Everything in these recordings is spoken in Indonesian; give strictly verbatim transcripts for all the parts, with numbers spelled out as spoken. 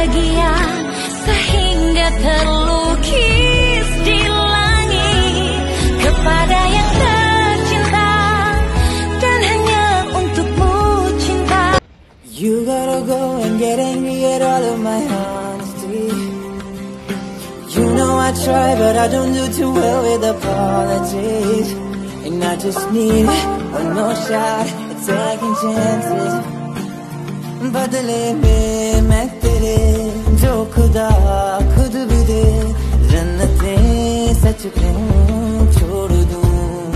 bahagia sehingga terlukis di langit kepada yang tercinta dan hanya untukmu cinta. You gotta go and get angry at all of my honesty. You know I try, but I don't do too well with apologies. And I just need one more shot at taking chances. बदले में मैं तेरे जो खुदा खुद भी दे जन्नतें सच कहूँ छोड़ दूँ.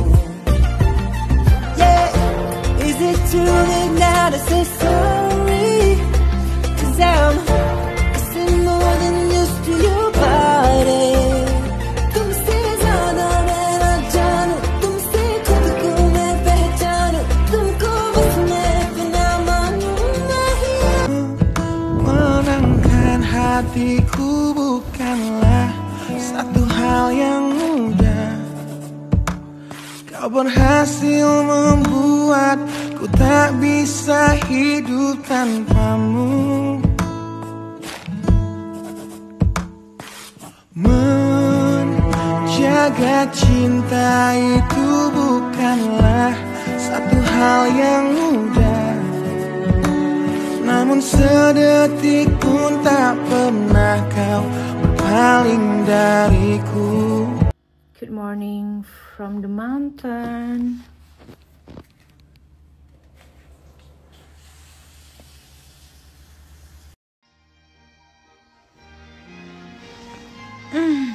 Yeah, is it too late now to say sorry? 'Cause I'm missing more than used to your body. तुमसे ज़्यादा मैं ना जानूं, तुमसे खुद को मैं पहचानूं, तुमको बस मैं अपना मानूं नहीं. Menangkan hatiku bukanlah satu hal yang mudah. Kau berhasil membuatku tak bisa hidup tanpamu. Menjaga cinta itu bukanlah satu hal yang mudah. Namun sedetik pun tak pernah kau berpaling dariku. Good morning from the mountain. Mm.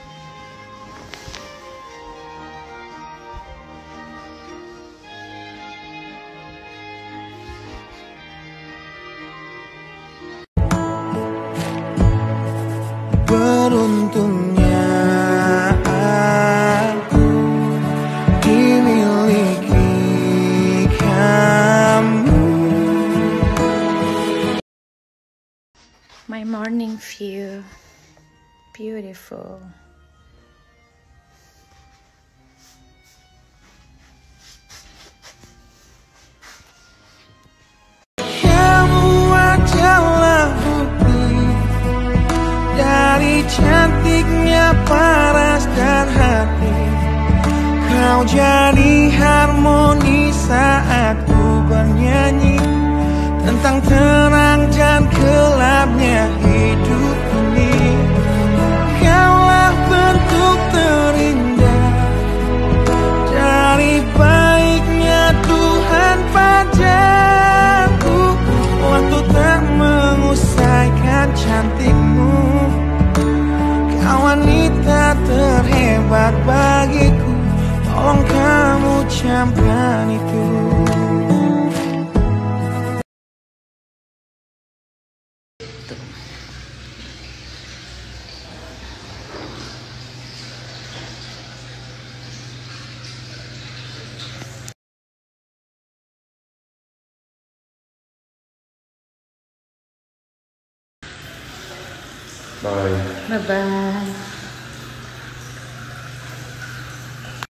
Beruntungnya aku dimiliki kamu. My morning view, beautiful. Kamu adalah bukti dari cantiknya paras dan hati. Kau jadi harmoni saat ku bernyanyi tentang terang dan gelapnya hidup ini. Kaulah bentuk terindah dari baiknya Tuhan padaku. Waktu tak mengusaikan cantikmu, kau wanita terhebat bagiku. Tolong kamu camkan itu. Bye. Bye bye.